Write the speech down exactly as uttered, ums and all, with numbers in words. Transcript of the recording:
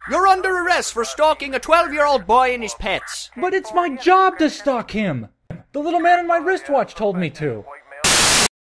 You're under arrest for stalking a twelve-year-old boy and his pets. But it's my job to stalk him! The little man on my wristwatch told me to.